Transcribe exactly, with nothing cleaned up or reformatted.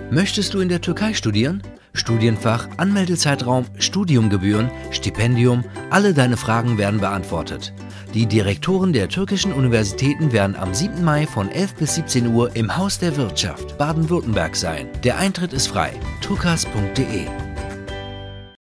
Möchtest du in der Türkei studieren? Studienfach, Anmeldezeitraum, Studiumgebühren, Stipendium, alle deine Fragen werden beantwortet. Die Direktoren der türkischen Universitäten werden am siebten Mai von elf bis siebzehn Uhr im Haus der Wirtschaft Baden-Württemberg sein. Der Eintritt ist frei. turkas punkt de